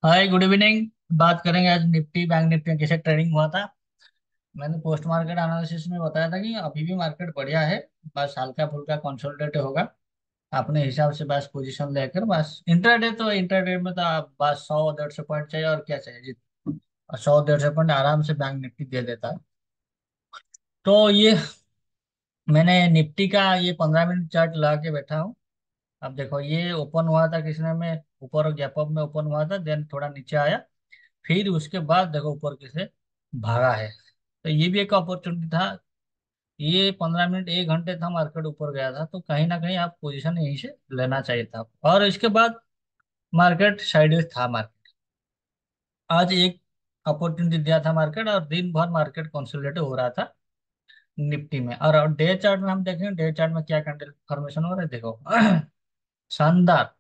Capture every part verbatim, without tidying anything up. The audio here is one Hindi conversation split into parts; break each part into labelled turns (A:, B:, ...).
A: हाय, गुड इवनिंग। बात करेंगे आज निफ्टी बैंक निफ्टी में कैसे ट्रेडिंग हुआ था। मैंने पोस्ट मार्केट एनालिसिस में बताया था कि अभी भी मार्केट बढ़िया है। बस हल्का फुल्का कंसोलिडेट होगा अपने हिसाब से। बस पोजीशन लेकर बस इंटरडे तो इंटरडे में तो आप बस सौ डेढ़ सौ पॉइंट चाहिए और क्या चाहिए जी। सौ डेढ़ सौ पॉइंट आराम से बैंक निफ्टी दे देता है। तो ये मैंने निफ्टी का ये पंद्रह मिनट चार्ट लगा के बैठा हूँ। अब देखो ये ओपन हुआ था किसने में, ऊपर गैप अप में ओपन हुआ था, देन थोड़ा नीचे आया। फिर उसके बाद देखो ऊपर कैसे भागा है। तो ये भी एक अपॉर्चुनिटी था। ये पंद्रह मिनट एक घंटे था मार्केट ऊपर गया था, तो कहीं ना कहीं आप पोजीशन यहीं से लेना चाहिए था। और इसके बाद मार्केट साइडवेज था। मार्केट आज एक अपॉर्चुनिटी दिया था मार्केट, और दिन भर मार्केट कंसोलिडेट हो रहा था निफ्टी में। और डे चार्ट में हम देखें, डे चार्ट में क्या कैंडल फॉर्मेशन हो रहा है देखो। शानदार।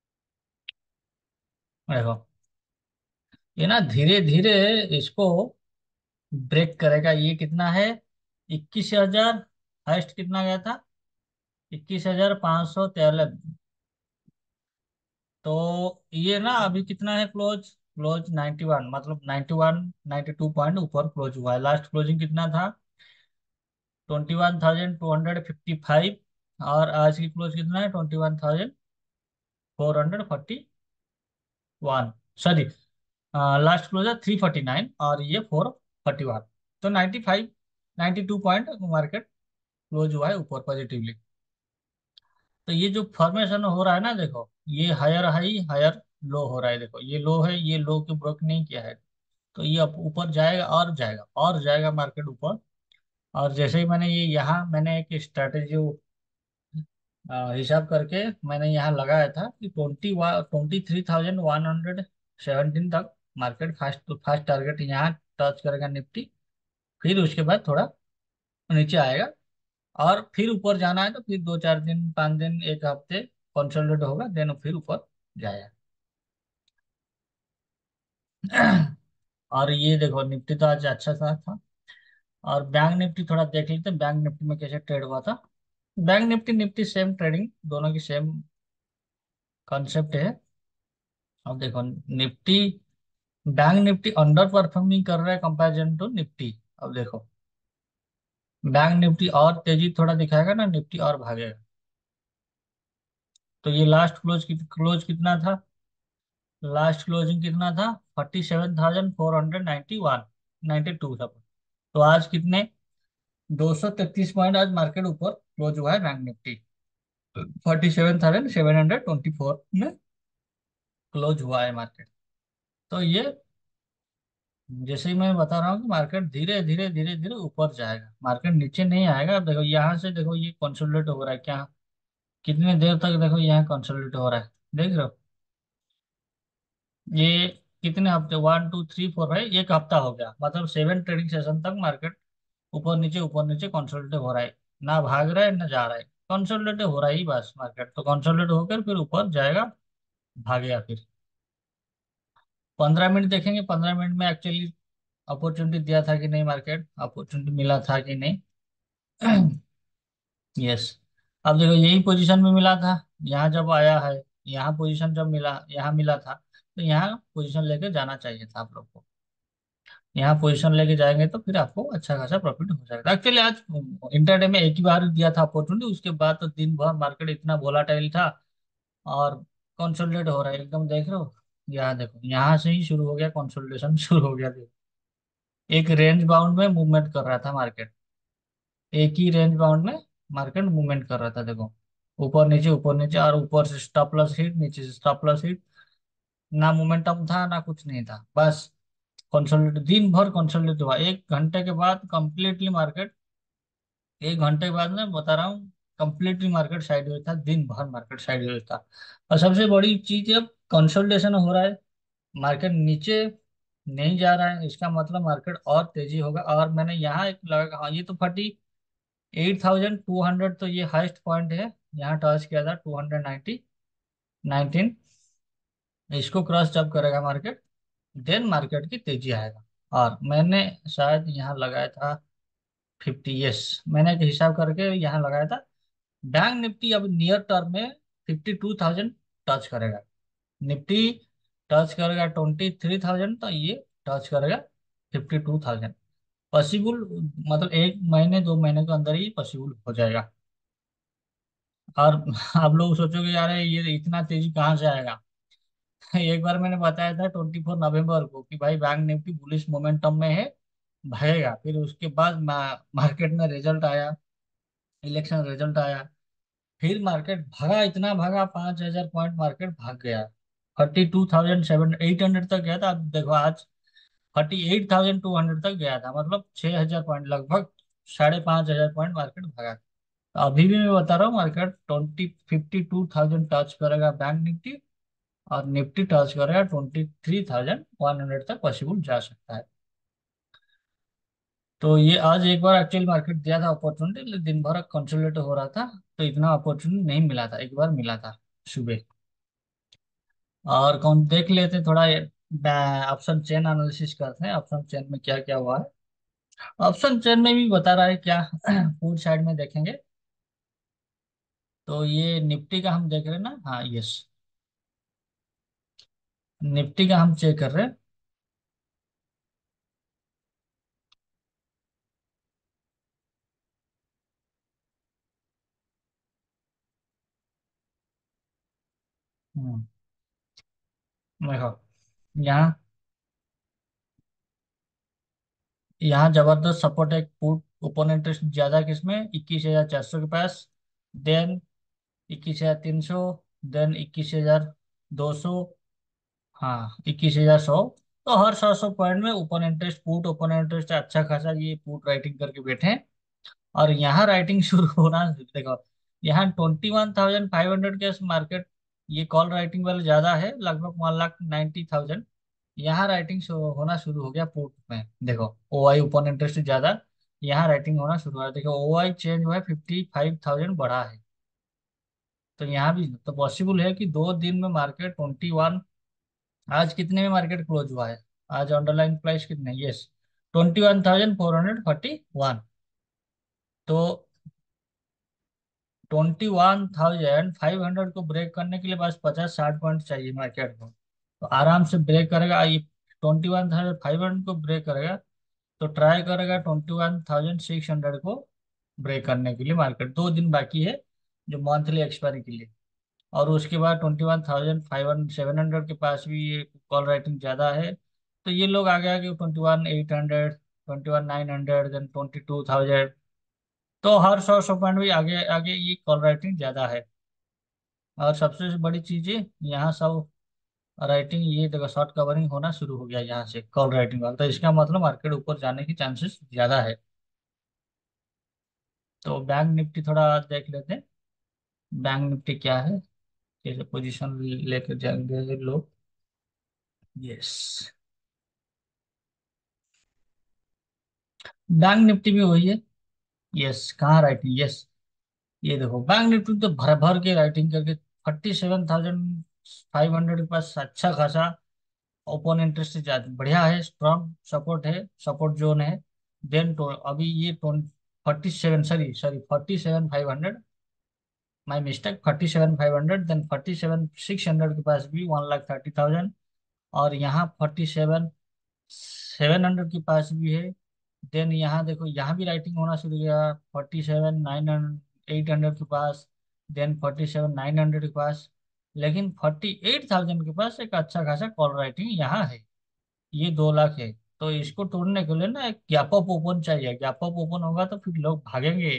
A: देखो ये ना धीरे धीरे इसको ब्रेक करेगा। ये कितना है, इक्कीस हजार। हाइस्ट कितना गया था, इक्कीस हजार पाँच सौ तेरह। तो ये ना अभी कितना है क्लोज, क्लोज नाइन्टी वन, मतलब ninety one ninety two point ऊपर क्लोज हुआ है। लास्ट क्लोजिंग कितना था, twenty one thousand two hundred fifty five. और आज की क्लोज कितना है, twenty one thousand four hundred forty one. Sorry, last closer three forty nine, और ये फोर फोर्टी वन। तो ninety five, ninety two point market close हुआ है ऊपर पॉजिटिवली। तो ये जो फॉर्मेशन हो रहा है ना देखो, ये हायर हाई हायर लो हो रहा है। देखो ये लो है, ये लो के ब्रेक नहीं किया है। तो ये अब ऊपर जाएगा और जाएगा और जाएगा मार्केट ऊपर। और जैसे ही मैंने ये यहाँ मैंने एक स्ट्रेटेजी हिसाब करके मैंने यहाँ लगाया था कि twenty twenty three thousand one hundred seventeen तक मार्केट फास्ट फास्ट टारगेट यहाँ टच करेगा निफ्टी। फिर उसके बाद थोड़ा नीचे आएगा, और फिर ऊपर जाना है तो फिर दो चार दिन पाँच दिन एक हफ्ते कंसोलिडेट होगा, देन फिर ऊपर जाएगा। और ये देखो निफ्टी तो आज अच्छा सा था। और बैंक निफ्टी थोड़ा देख लेते हैं, बैंक निफ्टी में कैसे ट्रेड हुआ था। Bank Nifty Nifty same trading, दोनों की सेम कॉन्सेप्ट है। अब देखो Nifty, bank Nifty underperforming कर रहा है कंपैरिजन टू निफ्टी। अब देखो बैंक निफ्टी और तेजी थोड़ा दिखाएगा ना, निफ्टी और भागेगा। तो ये लास्ट क्लोज कि, क्लोज कितना था, लास्ट क्लोजिंग कितना था, forty seven thousand four hundred ninety one, ninety two था। तो आज कितने, दो सौ तैतीस पॉइंट आज मार्केट ऊपर क्लोज हुआ है bank Nifty. Forty seven thousand seven hundred twenty four में क्लोज हुआ है मार्केट। तो ये जैसे ही मैं बता रहा हूँ कि मार्केट धीरे धीरे धीरे धीरे ऊपर जाएगा, मार्केट नीचे नहीं आएगा। अब देखो यहाँ से देखो ये कंसोलिडेट हो रहा है क्या, कितने देर तक देखो यहाँ कंसोलिडेट हो रहा है, देख रहे हो। ये कितने हफ्ते, वन टू थ्री फोर है, एक हफ्ता हो गया, मतलब सेवन ट्रेडिंग सेशन तक मार्केट ऊपर नीचे ऊपर नीचे कंसोलिडेट हो रहा है। ना भाग रहा है ना जा रहा है, कंसोलिडेट हो रहा है ही बस मार्केट। तो कंसोलिडेट होकर फिर ऊपर जाएगा, भागेगा फिर। पंद्रह मिनट देखेंगे, पंद्रह मिनट में एक्चुअली अपॉर्चुनिटी दिया था कि नहीं, मार्केट अपॉर्चुनिटी मिला था कि नहीं। यस। अब देखो यही पोजीशन में मिला था, यहाँ जब आया है, यहाँ पोजीशन जब मिला, यहाँ मिला था, तो यहाँ पोजीशन लेके जाना चाहिए था आप लोग को। यहाँ पोजीशन लेके जाएंगे तो फिर आपको अच्छा खासा प्रॉफिट हो जाएगा। एक्चुअली आज इंटरडे में एक ही बार दिया था अपॉर्चुनिटी, उसके बाद तो दिन भर मार्केट इतना वोलाटाइल था। और कंसोलिडेट हो रहा है एकदम, देख रहे हो। यहाँ देखो यहाँ से ही शुरू हो गया कंसोलिडेशन, शुरू हो गया देखो। एक रेंज बाउंड में मूवमेंट कर रहा था मार्केट, एक ही रेंज बाउंड में मार्केट मूवमेंट कर रहा था देखो। ऊपर नीचे ऊपर नीचे, और ऊपर से स्टॉप लॉस हिट, नीचे से स्टॉप लॉस हिट। ना मोमेंटम था ना कुछ नहीं था, बस कंसोलिडेट, दिन भर कंसोलिडेट हुआ। एक घंटे के बाद कंप्लीटली मार्केट, एक घंटे के बाद मैं बता रहा हूँ, कंप्लीटली मार्केट साइडवेज था, दिन भर मार्केट साइडवेज था। और सबसे बड़ी चीज, अब कंसोलिडेशन हो रहा है, मार्केट नीचे नहीं जा रहा है, इसका मतलब मार्केट और तेजी होगा। और मैंने यहाँ एक लगा, हाँ ये तो फटी, एट थाउजेंड टू हंड्रेड, तो ये हाईएस्ट पॉइंट है। यहाँ टच किया था टू हंड्रेड नाइन्टी नाइनटीन। इसको क्रॉस जब करेगा मार्केट, देन मार्केट की तेजी आएगा। और मैंने शायद यहाँ लगाया था फिफ्टी, यस, मैंने एक हिसाब करके यहाँ लगाया था। बैंक निफ्टी अब नियर टर्म में फिफ्टी टू थाउजेंड टच करेगा। निफ्टी टच करेगा ट्वेंटी थ्री थाउजेंड, तो ये टच करेगा फिफ्टी टू थाउजेंड। पॉसिबल, मतलब एक महीने दो महीने के अंदर ही पॉसिबल हो जाएगा। और आप लोग सोचोगे यार ये इतना तेजी कहाँ से आएगा। एक बार मैंने बताया था ट्वेंटी फोर नवम्बर को कि भाई बैंक निफ्टी बुलिश मोमेंटम में है, भागेगा। फिर उसके बाद मा, मार्केट में रिजल्ट आया, इलेक्शन रिजल्ट आया, फिर मार्केट भागा, इतना भागा, पांच हजार पॉइंट मार्केट भाग गया। Thirty two thousand seven eight hundred तक गया था। अब देखो आज thirty eight thousand two hundred तक गया था, मतलब छह हजार पॉइंट लगभग, साढ़े पांच हजार पॉइंट मार्केट भागा। तो अभी भी मैं बता रहा हूँ market twenty fifty two thousand touch करेगा बैंक निफ्टी, और निफ्टी टच करेगा twenty three thousand one hundred तक पॉसिबल जा सकता है। तो ये आज एक बार एक्चुअल मार्केट दिया था अपॉर्चुनिटी, लेकिन दिन भर कंसोलिडेट हो रहा था, तो इतना अपॉर्चुनिटी नहीं मिला था, एक बार मिला था सुबह। और कौन देख लेते हैं थोड़ा, ऑप्शन चेन एनालिसिस करते हैं, ऑप्शन चेन में क्या क्या हुआ है। ऑप्शन चेन में भी बता रहा है क्या। फूड साइड में देखेंगे तो ये निफ्टी का हम देख रहे हैं ना, हाँ यस, निफ्टी का हम चेक कर रहे हैं। हम्म, देखो यहाँ, यहाँ जबरदस्त सपोर्ट है, पुट ओपन इंटरेस्ट ज्यादा किसमें, इक्कीस हजार चार सौ के पास, देन इक्कीस हजार तीन सौ, देन इक्कीस हजार दो सौ, हाँ इक्कीस हजार सौ। तो हर सौ सौ पॉइंट में open interest, put open interest अच्छा खासा ये पुट राइटिंग करके बैठे हैं। और यहाँ राइटिंग शुरू होना, देखो यहाँ twenty one thousand five hundred के मार्केट, ये कॉल राइटिंग वाले ज्यादा है, लगभग वन लाख नाइन्टी थाउजेंड। यहाँ राइटिंग होना शुरू हो गया पुट में, देखो ओ आई ओपन इंटरेस्ट ज्यादा, यहाँ राइटिंग होना शुरू हुआ, देखो ओ आई चेंज हुआ है, फिफ्टी फाइव थाउजेंड बढ़ा है। तो यहाँ भी तो पॉसिबल है कि दो दिन में मार्केट ट्वेंटी वन, आज कितने में मार्केट क्लोज हुआ है, आज अंडरलाइन प्राइस कितने, yes twenty one thousand four hundred forty one. तो twenty one thousand five hundred को ब्रेक करने के लिए बस पचास साठ पॉइंट चाहिए मार्केट को, तो आराम से ब्रेक करेगा ये। Twenty one thousand five hundred को ब्रेक करेगा, तो ट्राई करेगा twenty one thousand six hundred को ब्रेक करने के लिए, मार्केट दो दिन बाकी है जो मंथली एक्सपायरी के लिए। और उसके बाद twenty one thousand five hundred seven hundred के पास भी ये कॉल राइटिंग ज़्यादा है, तो ये लोग आगे आगे twenty one eight hundred, twenty one nine hundred, then twenty two thousand. तो हर सौ सौ पॉइंट भी आगे आगे ये कॉल राइटिंग ज़्यादा है। और सबसे बड़ी चीज़ है यहाँ सब राइटिंग, ये देखो शॉर्ट कवरिंग होना शुरू हो गया यहाँ से कॉल राइटिंग वाला, तो इसका मतलब मार्केट ऊपर जाने की चांसेस ज़्यादा है। तो बैंक निफ्टी थोड़ा देख लेते हैं, बैंक निफ्टी क्या है, कैसे पोजीशन लेकर जाएंगे लोग। यस, बैंक निफ्टी भी वही है। यस, कहाँ राइटिंग, यस, ये देखो बैंक निफ्टी तो भर भर के राइटिंग करके thirty seven thousand five hundred के पास अच्छा खासा ओपन इंटरेस्ट से ज्यादा बढ़िया है, स्ट्रॉन्ग सपोर्ट है, सपोर्ट जोन है। देन तो अभी ये forty seven, sorry sorry forty seven five hundred, my mistake, forty seven five hundred, then forty seven six hundred के पास भी वन लाख थर्टी थाउजेंड। और यहाँ फोर्टी सेवन सेवन हंड्रेड के पास भी है। देन यहाँ देखो यहाँ भी राइटिंग होना शुरू किया, forty seven nine hundred, eight hundred के पास, then forty seven nine hundred के पास। लेकिन फोर्टी एट थाउजेंड के पास एक अच्छा खासा कॉल राइटिंग यहाँ है, ये दो लाख है। तो इसको तोड़ने के लिए ना एक गैप अप ओपन चाहिए, गैप अप ओपन होगा तो फिर लोग भागेंगे।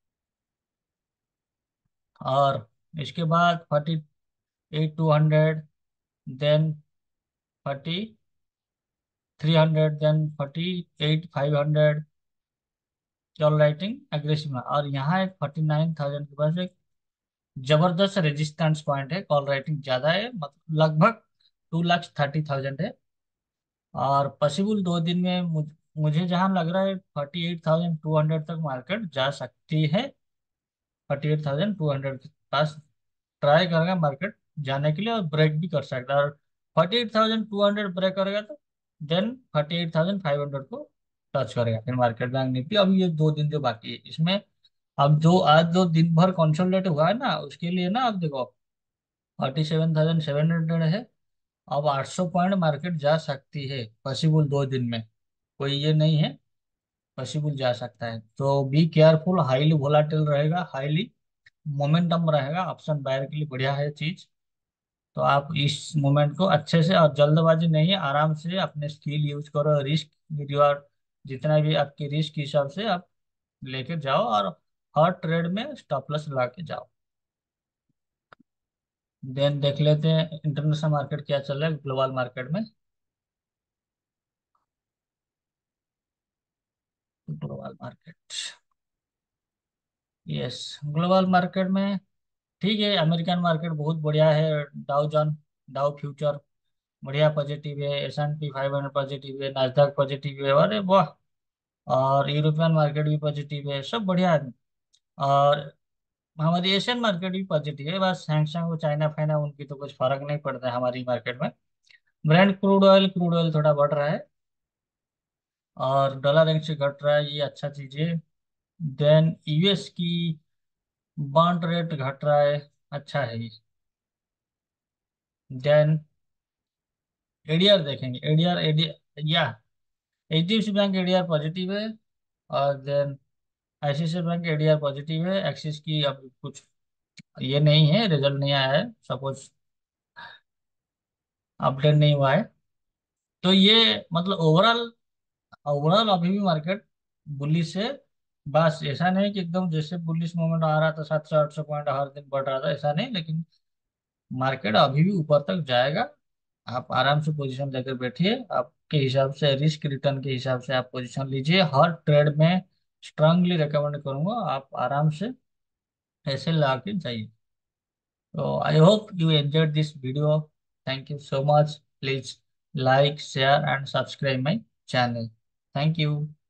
A: और इसके बाद forty eight two hundred, then forty three hundred, then forty eight five hundred, call writing aggressive में। और यहाँ एक फोर्टी नाइन थाउजेंड के पास एक जबरदस्त रेजिस्टेंस पॉइंट है, कॉल राइटिंग ज्यादा है, मतलब लगभग टू लाख थर्टी थाउजेंड है। और पॉसिबल दो दिन में मुझ, मुझे जहां लग रहा है forty eight thousand two hundred तक मार्केट जा सकती है। Forty eight thousand two hundred के पास ट्राई करेगा मार्केट जाने के लिए, और ब्रेक भी कर सकता है। और forty eight thousand two hundred break करेगा तो then forty eight thousand five hundred को टच करेगा फिर मार्केट, बैंक निफ्टी। अभी ये दो दिन जो बाकी है इसमें, अब जो आज जो दिन भर कंसोलिडेट हुआ है ना, उसके लिए ना अब देखो forty seven thousand seven hundred है, अब आठ सौ पॉइंट मार्केट जा सकती है पॉसिबल दो दिन में, कोई ये नहीं है, पॉसिबल जा सकता है। तो बी केयरफुल, हाईली वोलाटिल रहेगा, हाईली मोमेंटम रहेगा, ऑप्शन बायर के लिए बढ़िया है चीज। तो आप इस मोमेंट को अच्छे से, और जल्दबाजी नहीं है, आराम से अपने स्किल यूज करो, रिस्क रिवार्ड जितना भी आपके रिस्क हिसाब से आप लेके जाओ, और हर ट्रेड में स्टॉप लॉस लगा के जाओ। देन देख लेते हैं इंटरनेशनल मार्केट क्या चल रहा है, ग्लोबल मार्केट में। Global market, yes, global market में ठीक है, अमेरिकन मार्केट बहुत बढ़िया है। डाउ जॉन डाउ फ्यूचर बढ़िया पॉजिटिव है, S and P five hundred positive है, नास्डैक पॉजिटिव है, अरे वाह। और यूरोपियन मार्केट भी पॉजिटिव है, सब बढ़िया है। और हमारी एशियन मार्केट भी पॉजिटिव है, बस हैंगसेंग और चाइना फाइना उनकी तो कुछ फर्क नहीं पड़ता है हमारी मार्केट में। Brent crude oil crude oil थोड़ा बढ़ रहा है, और डॉलर इंच से घट रहा है, ये अच्छा चीज है। देन यूएस की बॉन्ड रेट घट रहा है, अच्छा है ये। देन एडीआर देखेंगे, एडीआर एडीआर या एचडीएफसी बैंक एडीआर पॉजिटिव है। और then ICICI bank ADR positive है। एक्सिस की अब कुछ ये नहीं है, रिजल्ट नहीं आया है, सपोज अपडेट नहीं हुआ है। तो ये मतलब ओवरऑल, ओवरऑल अभी भी मार्केट बुलिश है। बस ऐसा नहीं कि एकदम जैसे बुलिश मोमेंट आ रहा था, सात सौ आठ सौ पॉइंट हर दिन बढ़ रहा था, ऐसा नहीं, लेकिन मार्केट अभी भी ऊपर तक जाएगा। आप आराम से पोजीशन लेकर बैठिए, आपके हिसाब से रिस्क रिटर्न के हिसाब से आप पोजीशन लीजिए। हर ट्रेड में स्ट्रांगली रिकमेंड करूंगा आप आराम से ऐसे लगा के जाइए। तो I hope you enjoyed this video. Thank you so much. Please like, share and subscribe my channel. Thank you.